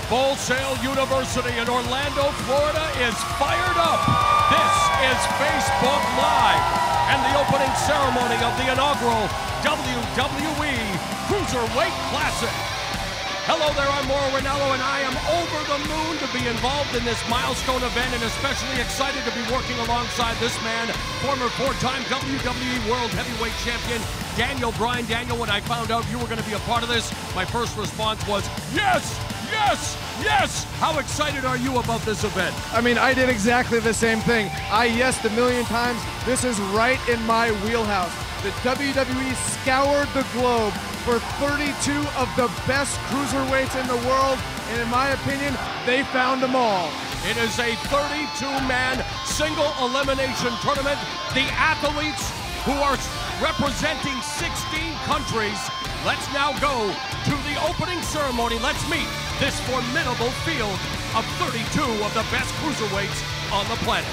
Full Sail University in Orlando, Florida is fired up. This is Facebook Live and the opening ceremony of the inaugural WWE Cruiserweight Classic. Hello there, I'm Mauro Ranallo, and I am over the moon to be involved in this milestone event, and especially excited to be working alongside this man, former four-time WWE World Heavyweight Champion, Daniel Bryan. Daniel, when I found out you were going to be a part of this, my first response was, yes, yes, yes! How excited are you about this event? I mean, I did exactly the same thing. I yesed a million times. This is right in my wheelhouse. The WWE scoured the globe for 32 of the best cruiserweights in the world, and in my opinion, they found them all. It is a 32-man single elimination tournament. The athletes who are representing 16 countries. Let's now go to the opening ceremony. Let's meet this formidable field of 32 of the best cruiserweights on the planet.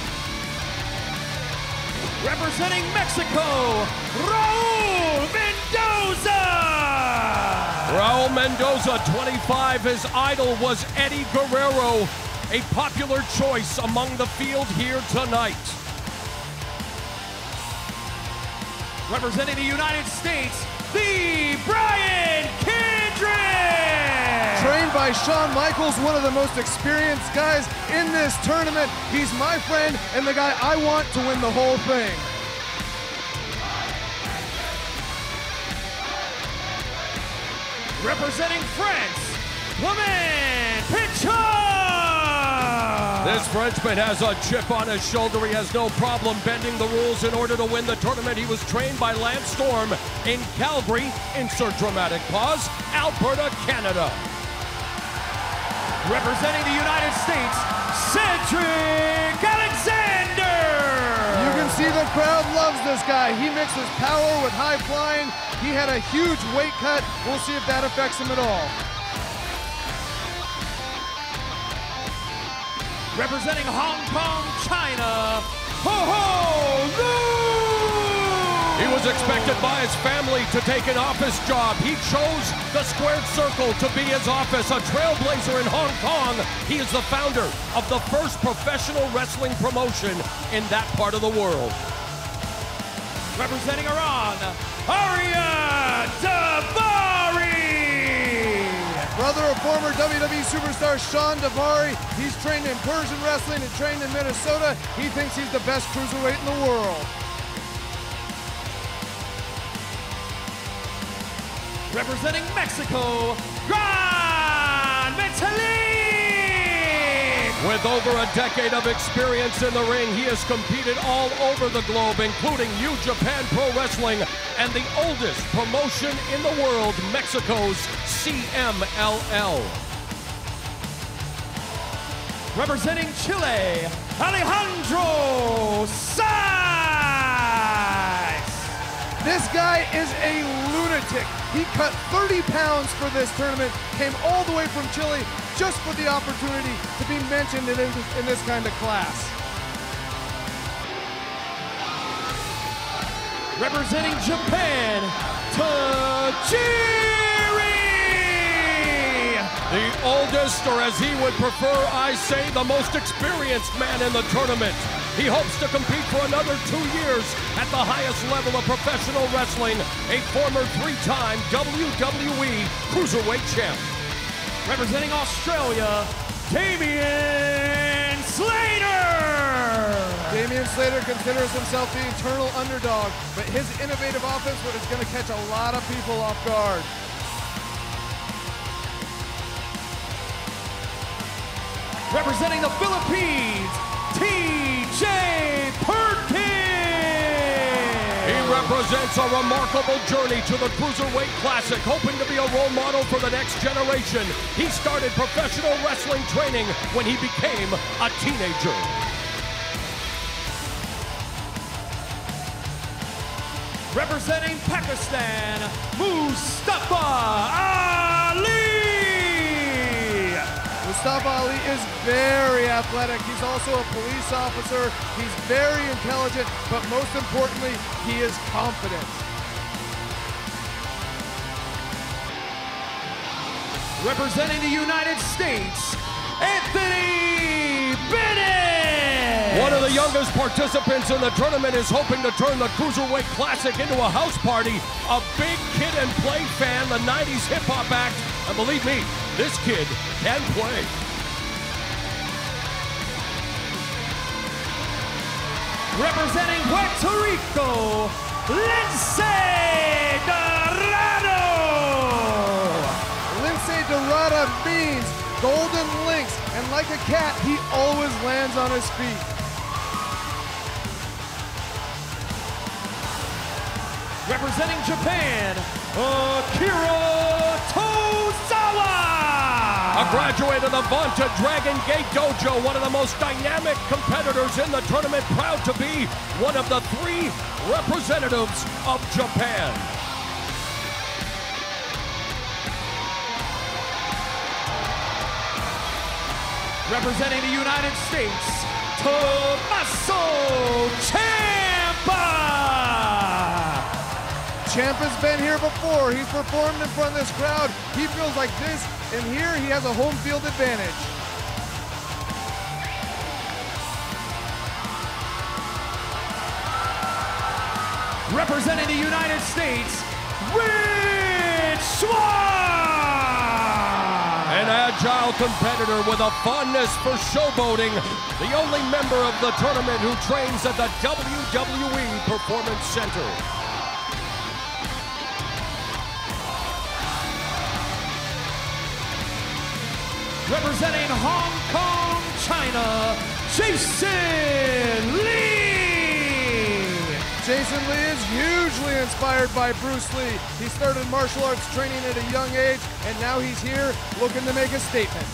Representing Mexico, Raul Mendoza! Raul Mendoza, 25, his idol was Eddie Guerrero, a popular choice among the field here tonight. Representing the United States, the Brian Kendrick! Trained by Shawn Michaels, one of the most experienced guys in this tournament. He's my friend and the guy I want to win the whole thing. Representing France, Clement Pichon! This Frenchman has a chip on his shoulder. He has no problem bending the rules in order to win the tournament. He was trained by Lance Storm in Calgary, insert dramatic pause, Alberta, Canada. Representing the United States, Cedric Alexander! You can see the crowd loves this guy. He mixes power with high flying. He had a huge weight cut. We'll see if that affects him at all. Representing Hong Kong, China, Ho Ho Lu! He was expected by his family to take an office job. He chose the squared circle to be his office, a trailblazer in Hong Kong. He is the founder of the first professional wrestling promotion in that part of the world. Representing Iran, Arya Davari! Brother of former WWE superstar Shawn Davari. He's trained in Persian wrestling and trained in Minnesota. He thinks he's the best cruiserweight in the world. Representing Mexico, Gran Metalik! With over a decade of experience in the ring, he has competed all over the globe, including New Japan Pro Wrestling and the oldest promotion in the world, Mexico's CMLL. Representing Chile, Alejandro Sais! This guy is a lunatic. He cut 30 pounds for this tournament, came all the way from Chile just for the opportunity to be mentioned in this kind of class. Representing Japan, Tajiri! The oldest, or as he would prefer, I say, the most experienced man in the tournament. He hopes to compete for another 2 years at the highest level of professional wrestling, a former three-time WWE Cruiserweight champ. Representing Australia, Damian Slater! Damian Slater considers himself the eternal underdog, but his innovative offense is going to catch a lot of people off guard. Representing the Philippines, TJ Perkins! He represents a remarkable journey to the Cruiserweight Classic, hoping to be a role model for the next generation. He started professional wrestling training when he became a teenager. Representing Pakistan, Mustafa Ali! Mustafa Ali is very athletic. He's also a police officer. He's very intelligent, but most importantly, he is confident. Representing the United States, Anthony Bennett! One of the youngest participants in the tournament is hoping to turn the Cruiserweight Classic into a house party. A big Kid and Play fan, the 90s hip-hop act, and believe me, this kid can play. Representing Puerto Rico, Lince Dorado! Lince Dorado means golden lynx, and like a cat, he always lands on his feet. Representing Japan, Akira Tozawa! A graduate of the Vanta Dragon Gate Dojo, one of the most dynamic competitors in the tournament, proud to be one of the 3 representatives of Japan. Representing the United States, Tommaso Ciampa! Ciampa's been here before. He's performed in front of this crowd. He feels like this, and here he has a home field advantage. Representing the United States, Rich Swann! An agile competitor with a fondness for showboating, the only member of the tournament who trains at the WWE Performance Center. Representing Hong Kong, China, Jason Lee! Jason Lee is hugely inspired by Bruce Lee. He started martial arts training at a young age, and now he's here looking to make a statement.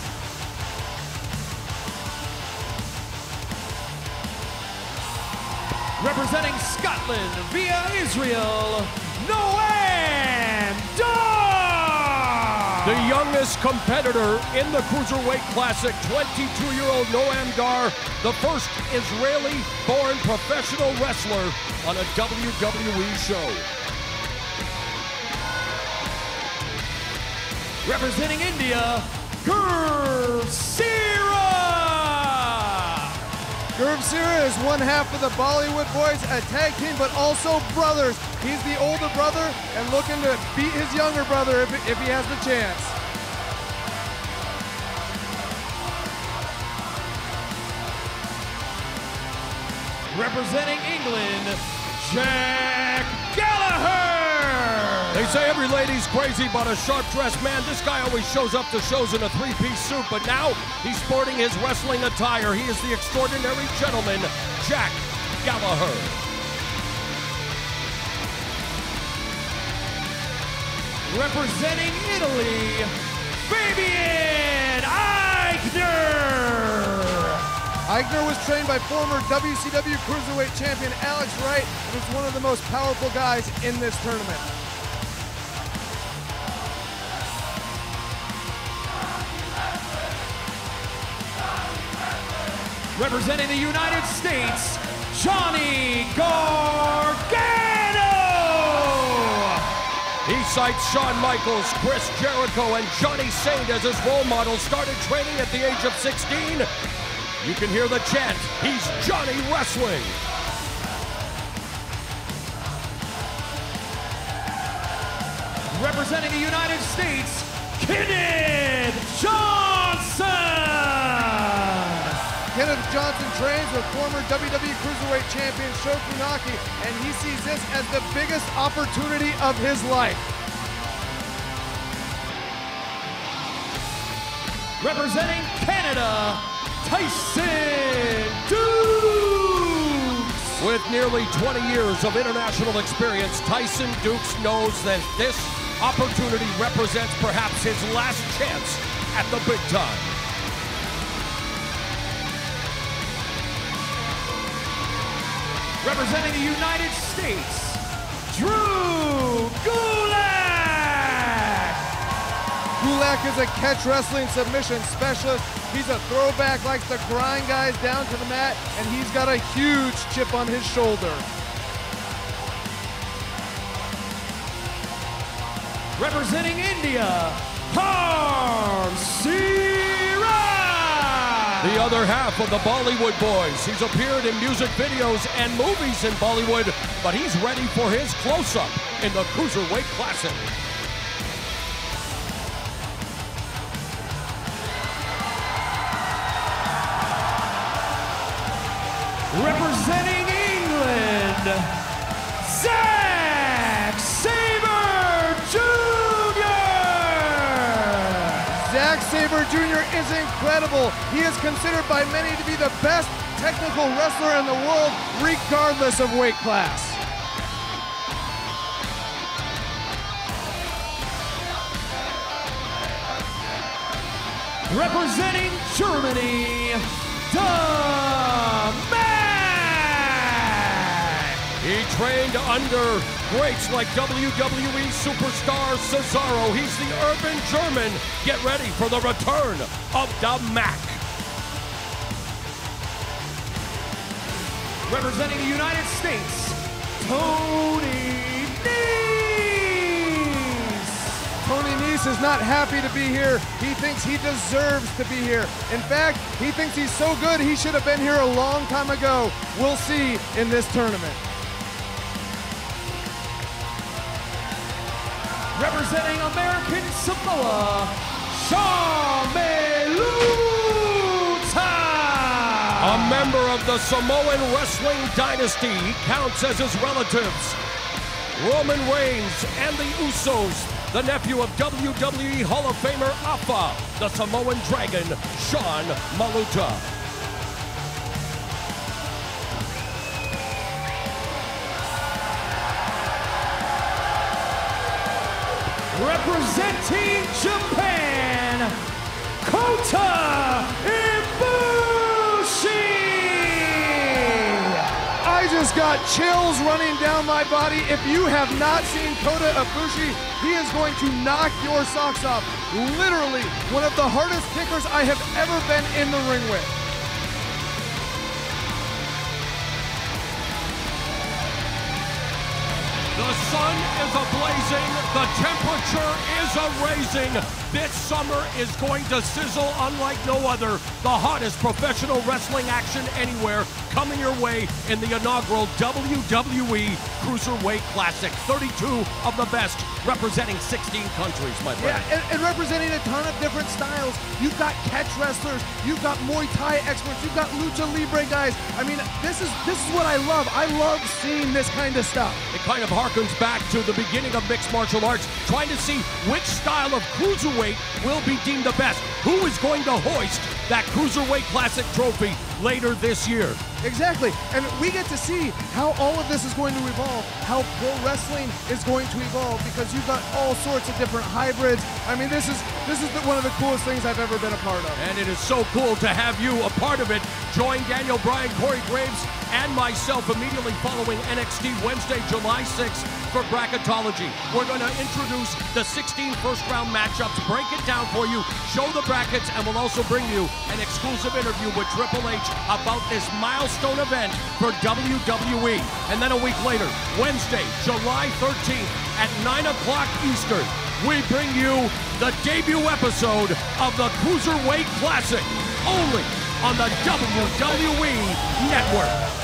Representing Scotland via Israel, Noam Dar! The youngest competitor in the Cruiserweight Classic, 22-year-old Noam Dar, the first Israeli-born professional wrestler on a WWE show. Representing India, Gurv Sira! Gurv Sira is one half of the Bollywood Boys, a tag team, but also brothers. He's the older brother and looking to beat his younger brother if he has the chance. Representing England, Jack Gallagher! They say every lady's crazy about a sharp-dressed man. This guy always shows up to shows in a 3-piece suit, but now he's sporting his wrestling attire. He is the extraordinary gentleman, Jack Gallagher. Representing Italy, Fabian Aichner! Aichner was trained by former WCW Cruiserweight Champion Alex Wright and is one of the most powerful guys in this tournament. Representing the United States, Johnny Gargano! He cites Shawn Michaels, Chris Jericho, and Johnny Saint as his role models. Started training at the age of 16. You can hear the chant, he's Johnny Wrestling. Representing the United States, Kenneth Johnson! Kenneth Johnson trains with former WWE Cruiserweight Champion Sho Funaki, and he sees this as the biggest opportunity of his life. Representing Canada, Tyson Dukes! With nearly 20 years of international experience, Tyson Dukes knows that this opportunity represents perhaps his last chance at the big time. Representing the United States, Drew Gulak! Gulak is a catch wrestling submission specialist. He's a throwback, likes to grind guys down to the mat, and he's got a huge chip on his shoulder. Representing India, Harsh other half of the Bollywood Boys. He's appeared in music videos and movies in Bollywood, but he's ready for his close-up in the Cruiserweight Classic. Representing England, Zack Sabre Jr. Zack Sabre Jr. is incredible. He is considered by many to be the best technical wrestler in the world, regardless of weight class. Representing Germany, the Man. He trained under greats like WWE superstar Cesaro. He's the urban German. Get ready for the return of the Mac. Representing the United States, Tony Nese. Tony Nese is not happy to be here. He thinks he deserves to be here. In fact, he thinks he's so good he should have been here a long time ago. We'll see in this tournament. Representing American Samoa, Shamaluta. A member of the Samoan wrestling dynasty. He counts as his relatives. Roman Reigns and the Usos. The nephew of WWE Hall of Famer Afa, the Samoan Dragon, Sean Maluta. Representing Japan, Kota Ibushi. I just got chills running down my body. If you have not seen Kota Ibushi, he is going to knock your socks off. Literally one of the hardest kickers I have ever been in the ring with. The sun is a-blazing, the temperature is a-raising. This summer is going to sizzle unlike no other. The hottest professional wrestling action anywhere coming your way in the inaugural WWE Cruiserweight Classic. 32 of the best, representing 16 countries, my friend. Yeah, and representing a ton of different styles. You've got catch wrestlers, you've got Muay Thai experts, you've got Lucha Libre guys. I mean, this is what I love. I love seeing this kind of stuff. It kind of harkens back to the beginning of mixed martial arts, trying to see which style of cruiserweight will be deemed the best. Who is going to hoist that Cruiserweight Classic trophy later this year? Exactly, and we get to see how all of this is going to evolve, how pro wrestling is going to evolve, because you've got all sorts of different hybrids. I mean, this is one of the coolest things I've ever been a part of. And it is so cool to have you a part of it. Join Daniel Bryan, Corey Graves, and myself immediately following NXT Wednesday, July 6th for Bracketology. We're going to introduce the 16 first-round matchups, break it down for you, show the brackets, and we'll also bring you an exclusive interview with Triple H about this milestone event for WWE. And then a week later, Wednesday, July 13th at 9 o'clock Eastern, we bring you the debut episode of the Cruiserweight Classic, only on the WWE Network.